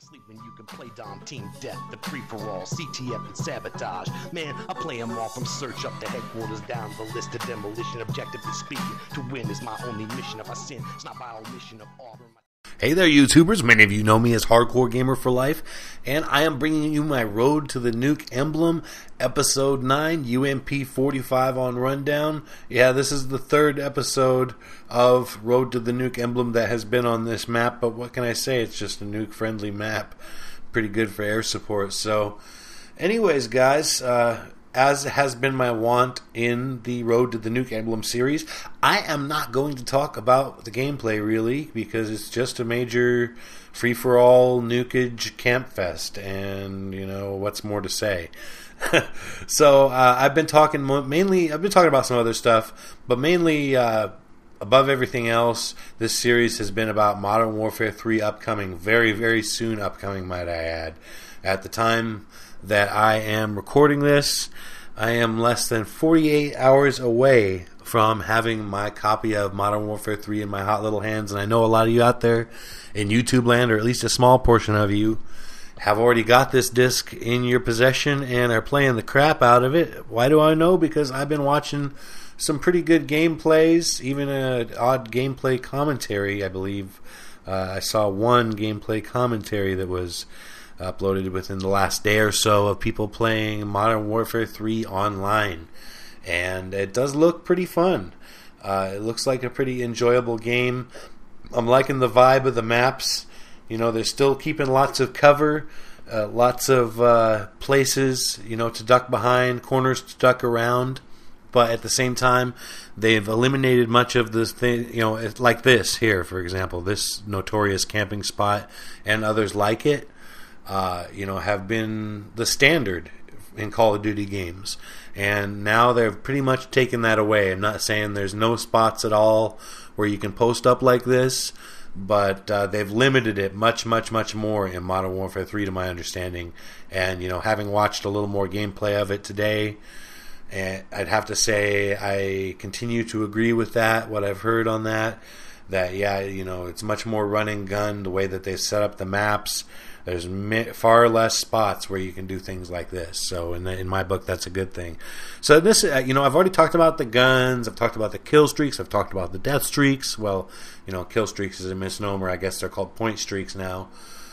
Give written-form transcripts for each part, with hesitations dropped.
sleep when you can play Dom Team Death, the free-for-all, CTF and Sabotage. Man, I play them all from search up to headquarters, down the list of demolition. Objectively speaking, to win is my only mission. If I sin, it's not by omission of honor. Hey there, YouTubers. Many of you know me as Hardcore Gamer for Life, and I am bringing you my Road to the Nuke Emblem, Episode 9, UMP 45 on Rundown. Yeah, this is the third episode of Road to the Nuke Emblem that has been on this map, but what can I say? It's just a nuke-friendly map. Pretty good for air support. So, anyways, guys, as has been my wont in the Road to the Nuke Emblem series, I am not going to talk about the gameplay, really, because it's just a major free-for-all nukeage camp fest, and, you know, what's more to say? So, I've been talking about some other stuff, but mainly, above everything else, this series has been about Modern Warfare 3 upcoming, very, very soon upcoming, might I add. At the time that I am recording this, I am less than 48 hours away from having my copy of Modern Warfare 3 in my hot little hands, and I know a lot of you out there in YouTube land, or at least a small portion of you, have already got this disc in your possession and are playing the crap out of it. Why do I know? Because I've been watching some pretty good gameplays, even an odd gameplay commentary, I believe. I saw one gameplay commentary that was uploaded within the last day or so of people playing Modern Warfare 3 online, and it does look pretty fun. It looks like a pretty enjoyable game. I'm liking the vibe of the maps. You know, they're still keeping lots of cover, lots of places, you know, to duck behind, corners to duck around, but at the same time, they've eliminated much of this thing, you know, like this here, for example, this notorious camping spot and others like it. You know, have been the standard in Call of Duty games, and now they've pretty much taken that away. I'm not saying there's no spots at all where you can post up like this, but they've limited it much, much, much more in Modern Warfare 3, to my understanding. And, you know, having watched a little more gameplay of it today, I'd have to say I continue to agree with that, what I've heard on that, yeah, you know, it's much more run and gun, the way that they've set up the maps. There's far less spots where you can do things like this. So in my book, that's a good thing. So this, you know, I've already talked about the guns. I've talked about the kill streaks. I've talked about the death streaks. Well, you know, kill streaks is a misnomer. I guess they're called point streaks now.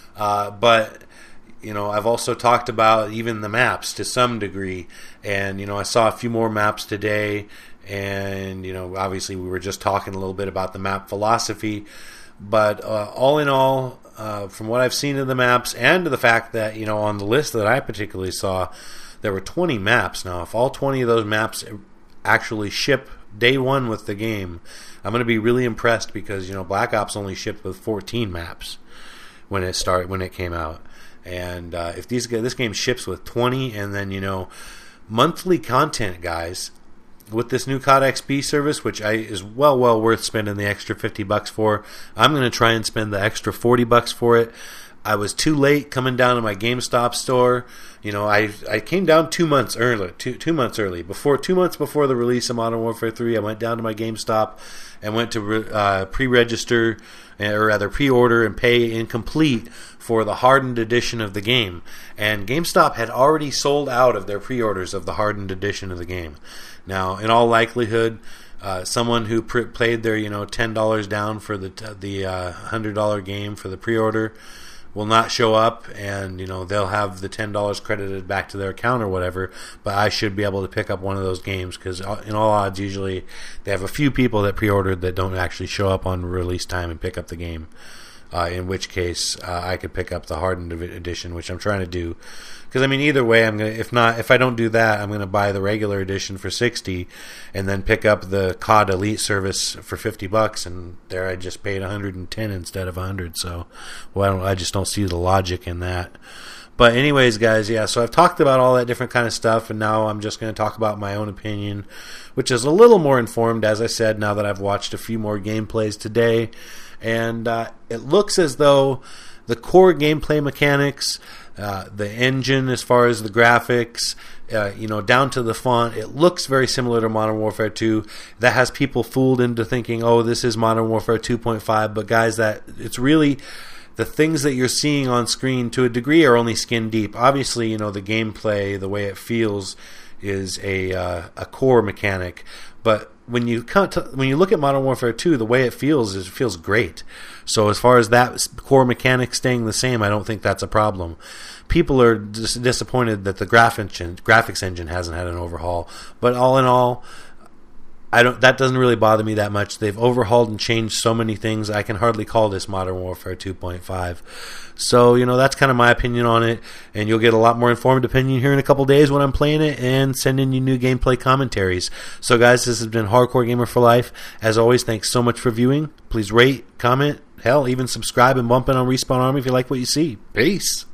But, you know, I've also talked about even the maps to some degree. And, you know, I saw a few more maps today. And, you know, obviously we were just talking a little bit about the map philosophy. But all in all, from what I've seen of the maps, and to the fact that, you know, on the list that I particularly saw, there were 20 maps. Now, if all 20 of those maps actually ship day one with the game, I'm going to be really impressed, because, you know, Black Ops only shipped with 14 maps when it came out. And if this game ships with 20, and then, you know, monthly content, guys, with this new COD XP service, which is well worth spending the extra $50 for. I'm going to try and spend the extra $40 for it. I was too late coming down to my GameStop store. You know, I came down 2 months early. 2 months early. 2 months before the release of Modern Warfare 3, I went down to my GameStop and went to pre-register, or rather pre-order and pay incomplete for the hardened edition of the game. And GameStop had already sold out of their pre-orders of the hardened edition of the game. Now, in all likelihood, someone who played their, you know, $10 down for the $100 game for the pre-order will not show up, and, you know, they'll have the $10 credited back to their account or whatever, but I should be able to pick up one of those games, because in all odds, usually they have a few people that pre-ordered that don't actually show up on release time and pick up the game. In which case, I could pick up the hardened edition, which I'm trying to do. Because, I mean, either way, if I don't do that, I'm gonna buy the regular edition for $60, and then pick up the COD Elite service for $50, and there I just paid $110 instead of $100. So, well, I just don't see the logic in that. But anyways, guys, yeah, so I've talked about all that different kind of stuff, and now I'm just going to talk about my own opinion, which is a little more informed, as I said, now that I've watched a few more gameplays today. And it looks as though the core gameplay mechanics, the engine as far as the graphics, you know, down to the font, it looks very similar to Modern Warfare 2. That has people fooled into thinking, oh, this is Modern Warfare 2.5. But guys, that it's really the things that you're seeing on screen to a degree are only skin deep. Obviously, the gameplay, the way it feels, is a core mechanic. But when you look at Modern Warfare 2, the way it feels great. So as far as that core mechanic staying the same, I don't think that's a problem. People are disappointed that the graphics engine hasn't had an overhaul. But all in all, that doesn't really bother me that much. They've overhauled and changed so many things. I can hardly call this Modern Warfare 2.5. So, that's kind of my opinion on it. And you'll get a lot more informed opinion here in a couple days when I'm playing it and sending you new gameplay commentaries. So, guys, this has been Hardcore Gamer for Life. As always, thanks so much for viewing. Please rate, comment, hell, even subscribe and bump in on Respawn Army if you like what you see. Peace.